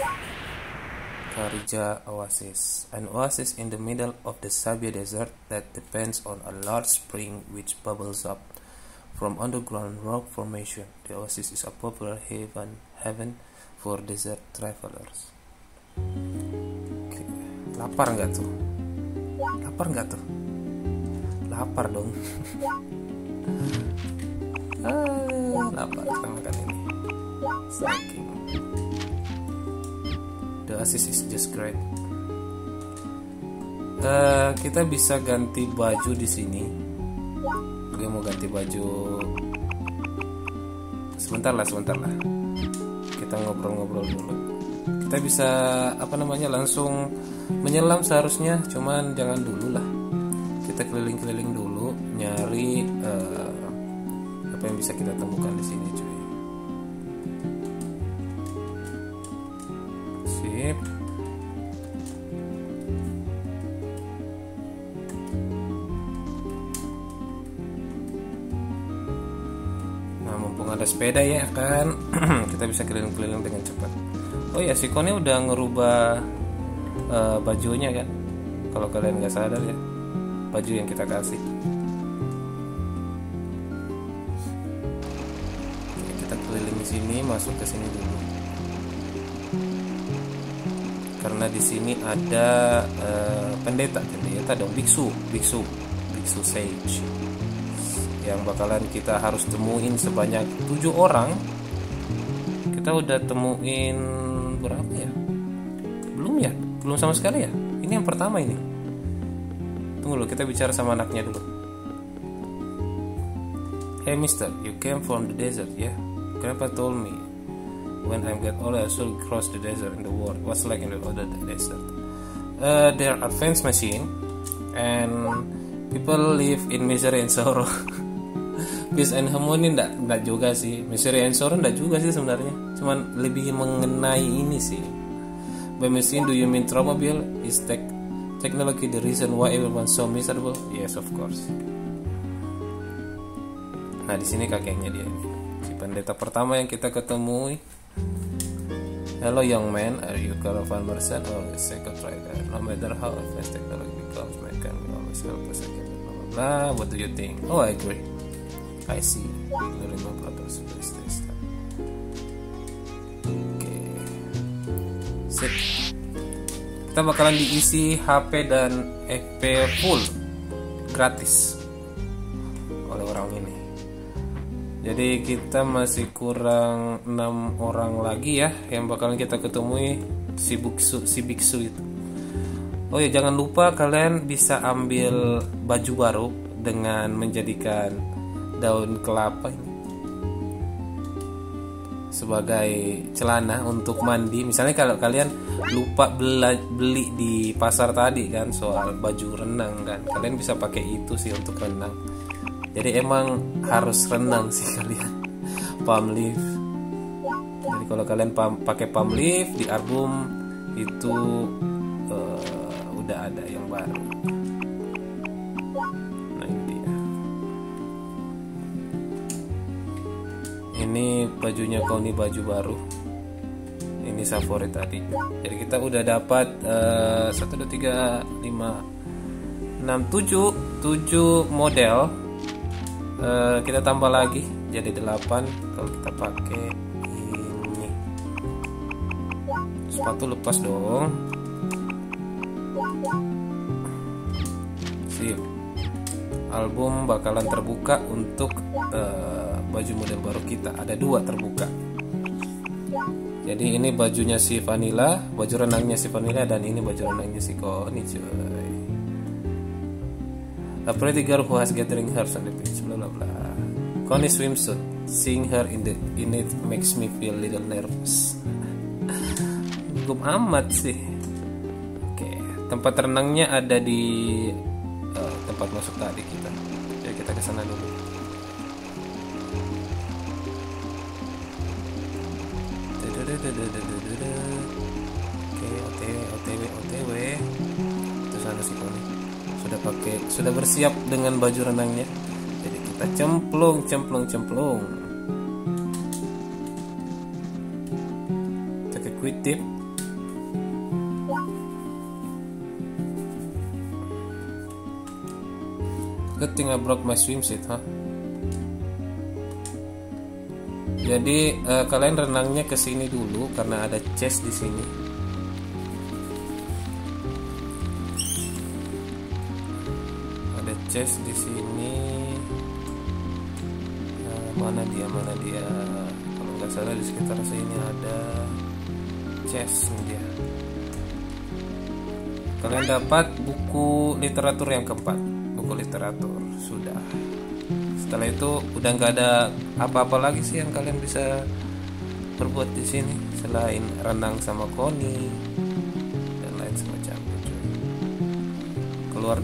Kharija Oasis. An oasis in the middle of the Sabia Desert that depends on a large spring which bubbles up from underground rock formation. The oasis is a popular haven for desert travelers. Oke. Lapar nggak tuh? Lapar dong. Lapar, kita makan ini. Snacking. The oasis is just great. Kita bisa ganti baju di sini. Oke, mau ganti baju. Sebentar lah. Kita ngobrol-ngobrol dulu. Kita bisa langsung menyelam seharusnya, cuman jangan dulu lah. Kita keliling-keliling dulu nyari apa yang bisa kita temukan di sini, cuy. Sip. Nah, mumpung ada sepeda ya kan, kita bisa keliling-keliling dengan cepat. Oh ya, si Kone udah ngerubah bajunya kan, kalau kalian nggak sadar ya, baju yang kita kasih. Kita keliling di sini, masuk ke sini dulu, karena di sini ada pendeta dong, biksu sage yang bakalan kita harus temuin sebanyak 7 orang. Kita udah temuin berapa ya? Belum sama sekali ya. Ini yang pertama ini. Tunggu dulu, kita bicara sama anaknya dulu. Hey mister, you came from the desert, yeah? Grandpa told me when I get older I should cross the desert in the world. What's like in the other desert? There are advanced machine and people live in misery and sorrow. Peace and harmony enggak juga sih. Misery and sorrow enggak juga sih sebenarnya. Cuman lebih mengenai ini sih. By machine, do you mean Tromobile? Is technology the reason why everyone's so miserable? Yes, of course. Nah, di sini kakeknya dia, si pendeta pertama yang kita ketemui. Hello young man, are you caravan merchant or a second rider? No matter how advanced technology becomes, man can always help us again. Blah, what do you think? Oh, I agree. I see. Ignoring my brother's best. Sip. Kita bakalan diisi HP dan FP full gratis oleh orang ini. Jadi kita masih kurang 6 orang lagi ya yang bakalan kita ketemui, si biksu itu. Oh ya, jangan lupa kalian bisa ambil baju baru dengan menjadikan daun kelapa ini sebagai celana untuk mandi. Misalnya kalau kalian lupa beli di pasar tadi kan soal baju renang kan, kalian bisa pakai itu sih untuk renang. Jadi emang harus renang sih kalian. Palm leaf. Jadi Jadi kalau kalian pakai palm leaf di album itu udah ada yang baru. Nah ini dia. Ini bajunya Connie, baju baru. Ini favorit tadi. Jadi kita udah dapat 1, 2, 3, 5, 6, 7 model. Kita tambah lagi jadi 8 kalau kita pakai ini. Sepatu lepas dong. Sip. Album bakalan terbuka untuk baju model baru kita. Ada 2 terbuka. Jadi ini bajunya si Vanilla, baju renangnya si Vanilla, dan ini baju renangnya si Connie, cuy. A pretty girl who has gathering hers on the beach, bla bla bla. Connie swimsuit, seeing her in it makes me feel little nervous. Gugup amat sih. Oke, tempat renangnya ada di tempat masuk tadi kita. Jadi kita ke sana dulu. Oke, OTW. Itu sana si Connie. Sudah bersiap dengan baju renangnya. Jadi kita cemplung. Take a quick dip. Good thing I broke my swimsuit, huh? Jadi kalian renangnya ke sini dulu karena ada chest di sini. Ada chest di sini. Mana dia? Kalau nggak salah di sekitar sini ada chest dia. Kalian dapat buku literatur yang keempat. Buku literatur sudah. Setelah itu udah nggak ada apa-apa lagi sih yang kalian bisa perbuat di sini selain renang sama Connie dan lain semacamnya. Keluar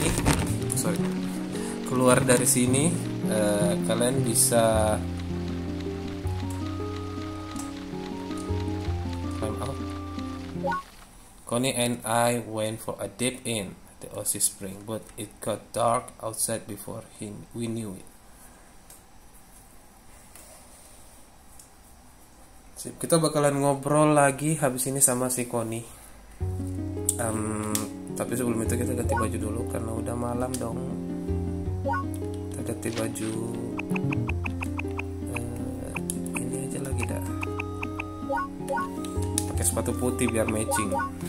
dari sini, kalian bisa climb out. Connie and I went for a dip in the Aussie Spring, but it got dark outside before we knew it. Kita bakalan ngobrol lagi habis ini sama si Connie. Tapi sebelum itu kita ganti baju dulu karena udah malam dong. Kita ganti baju ini aja lagi dah. Pakai sepatu putih biar matching.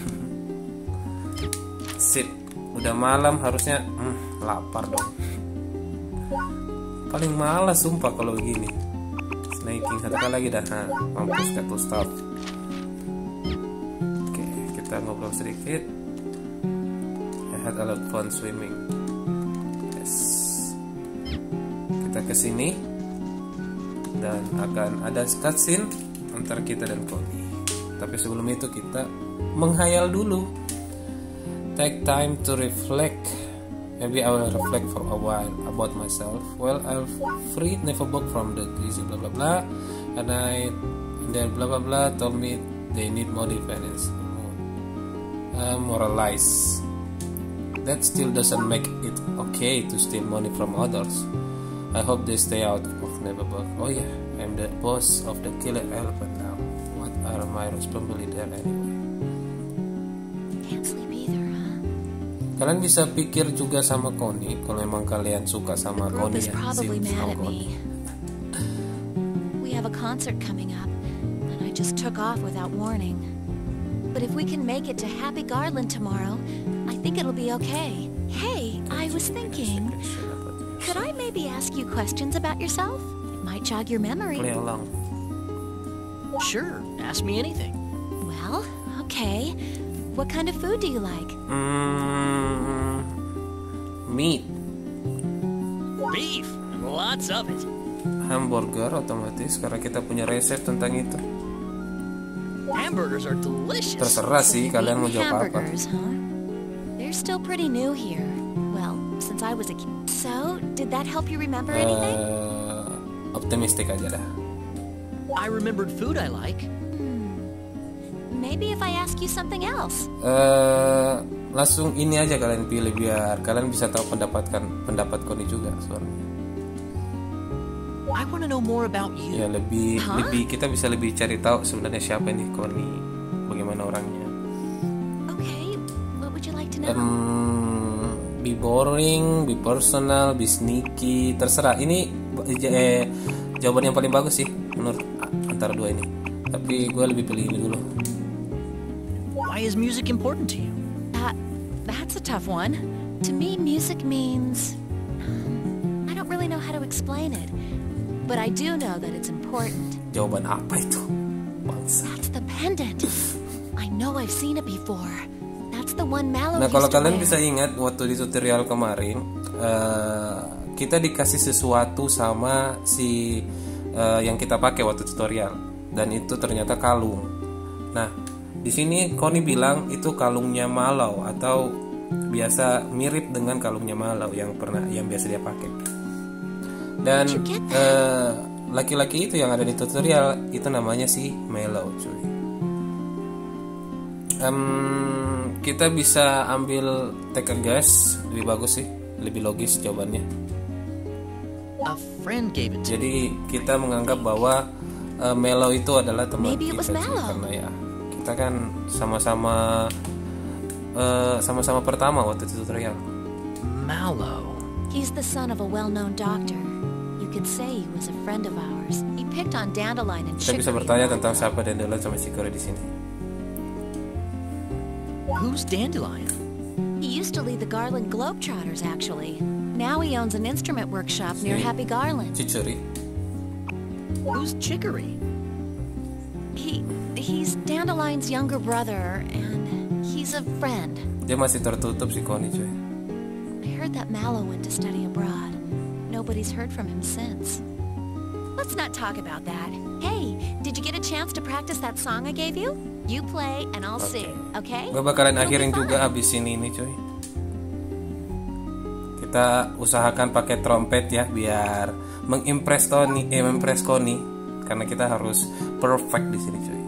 Sip. Udah malam harusnya lapar dong. Paling malas sumpah kalau begini. Snaking satu kali lagi dah. Mampus cattle stop. Oke, kita ngobrol sedikit. I had a lot of fun swimming. Yes. Kita kesini dan akan ada cutscene antara kita dan Connie. Tapi sebelum itu kita menghayal dulu. Take time to reflect. Maybe I will reflect for a while about myself. Well, I've freed Neverbook from the greasy blah blah blah, and then blah blah blah told me they need more defense. Moralize. That still doesn't make it okay to steal money from others. I hope they stay out of Neverbook. Oh yeah, I'm the boss of the killer elephant now. What are my responsibilities there anyway? Kalian bisa pikir juga sama Connie kalau emang kalian suka sama Connie ya. We have a concert coming up, and I just took off without warning. But if we can make it to Happy Garland tomorrow, I think it'll be okay. Hey, I was thinking, could I maybe ask you questions about yourself? It might jog your memory. Play along. Sure, ask me anything. Well, okay. What kind of food do you like? Meat. Beef, lots of it. Hamburger otomatis karena kita punya resep tentang itu. Hamburgers are delicious. Terserah sih kalian mau jawab apa. Hamburgers, huh? They're still pretty new here. Well, since I was a kid. So, did that help you remember anything? Optimistik aja dah. I remembered food I like. Maybe if I ask you something else. Langsung ini aja kalian pilih biar kalian bisa tahu pendapat Connie juga suaranya. I want to know more about you. Ya lebih kita bisa lebih cari tahu sebenarnya siapa ini Connie, bagaimana orangnya. Okay, what would you like to know? Be boring, be personal, be sneaky, terserah. Ini jawaban yang paling bagus sih menurut antara dua ini. Tapi gue lebih pilih ini dulu. Why is music important to you? That's a tough one. To me, music means... I don't really know how to explain it. But I do know that it's important. Jawaban apa itu? Bangsa. That's the pendant. I know I've seen it before. That's the one Mallow Nah, used kalau to kalian wear. bisa ingat waktu di tutorial kemarin, kita dikasih sesuatu sama si yang kita pakai waktu tutorial, dan itu ternyata kalung. Nah, di sini Connie bilang itu kalungnya Mallow atau biasa mirip dengan kalungnya Mallow yang biasa dia pakai. Dan laki-laki itu yang ada di tutorial itu namanya si Mallow, cuy. Kita bisa ambil take a guess, lebih bagus sih, lebih logis jawabannya. A friend gave it to me. Jadi kita menganggap bahwa Mallow itu adalah teman Maybe it was kita, cuy, Mallow. karena ya kita kan sama-sama pertama waktu di tutorial. Mallow. He's the son of a well-known doctor. You could say he was a friend of ours. He picked on Dandelion and Kita bisa Chicory. bertanya tentang siapa Dandelion sama Chicory di sini. Who's Dandelion? He used to lead the Garland Globetrotters, actually. Now he owns an instrument workshop near Si Happy Garland. Chicory. Who's Chicory? He's Dandelion's younger brother, and he's a friend. Dia masih tertutup si Connie, cuy. I heard that Mallow went to study abroad. Nobody's heard from him since. Let's not talk about that. Hey, did you get a chance to practice that song I gave you? You play and I'll sing, okay? Gue bakalan It'll be akhirin fun. juga abis ini cuy. Kita usahakan pakai trompet ya biar mengimpress Connie karena kita harus perfect di sini cuy.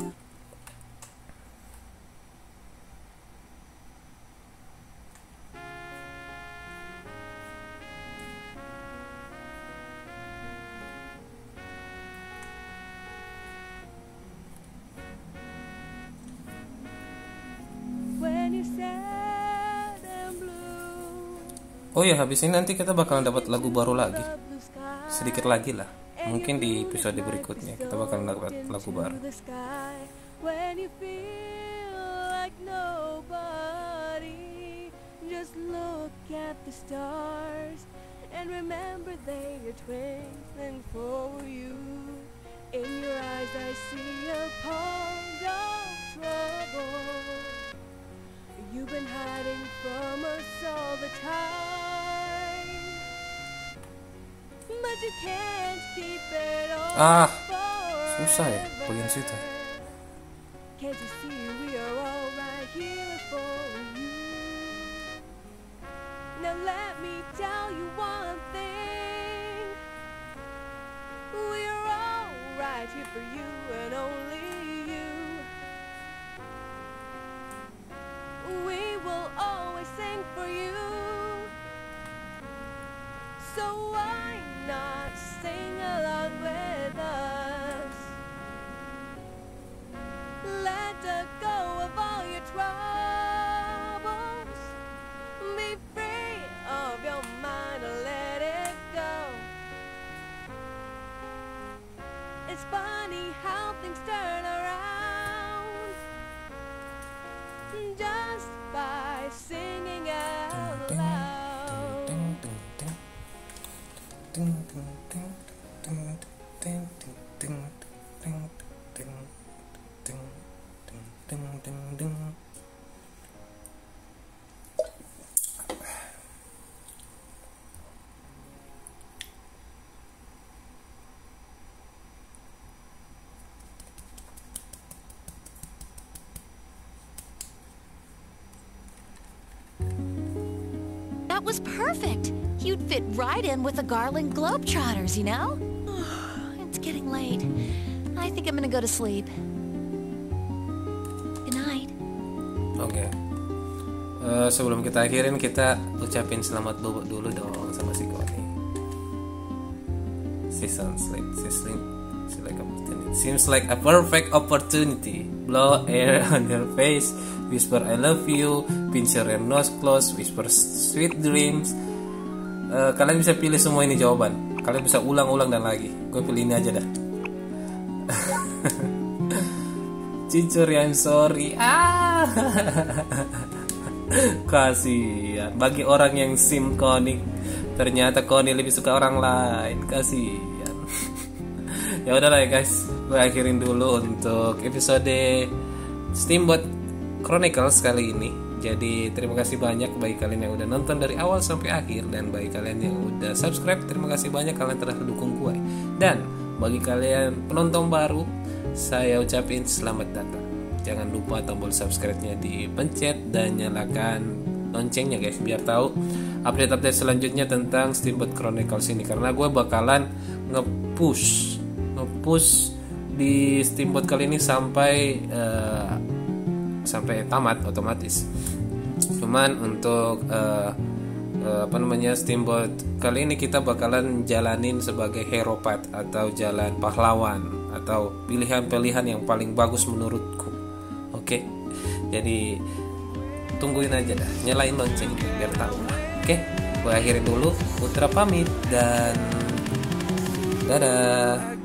Oh ya, habis ini nanti kita bakalan dapat lagu baru lagi. Sedikit lagi lah. Mungkin di episode berikutnya kita bakalan dapat lagu baru. When you feel like nobody, just look at the stars and remember they are twinkling for you. In your eyes I see a pond of trouble. You've been hiding from us all the time, but you can't keep it all Susah ya forever. bagian situ. Can't you see we are all right here for you? Now let me tell you one thing. We are all right here for you and only you. We will always sing for you. So why not sing along with us? Let go of all your troubles. Be free of your mind and let it go. It's funny how things turn around just by singing out loud. That was perfect. You'd fit right in with the Garland Globetrotters, you know? It's getting late. I think I'm gonna go to sleep. Good night. Oke. Sebelum kita akhirin, kita ucapin selamat bobo dulu dong sama si Connie. Seems like a perfect opportunity. Blow air on her face, whisper I love you, pinch your nose close, whisper sweet dreams. Kalian bisa pilih semua ini jawaban. Kalian bisa ulang-ulang dan lagi. Gue pilih ini aja dah. Cicuri, I'm sorry. Kasihan. Bagi orang yang sim Connie, ternyata Connie lebih suka orang lain. Kasihan. Ya udahlah ya guys, gue akhirin dulu untuk episode Steamboat Chronicles kali ini. Jadi terima kasih banyak bagi kalian yang udah nonton dari awal sampai akhir, dan bagi kalian yang udah subscribe, terima kasih banyak kalian telah mendukung gue. Dan bagi kalian penonton baru, saya ucapin selamat datang. Jangan lupa tombol subscribe-nya dipencet dan nyalakan loncengnya guys, biar tahu update-update selanjutnya tentang Steamboat Chronicles ini. Karena gue bakalan nge-push di Steamboat kali ini sampai tamat otomatis. Cuman untuk Steamboat kali ini kita bakalan jalanin sebagai hero path atau jalan pahlawan atau pilihan-pilihan yang paling bagus menurutku. Oke. Jadi tungguin aja dah, nyalain lonceng biar tahu. Oke, gue akhirin dulu. Putra pamit dan dadah.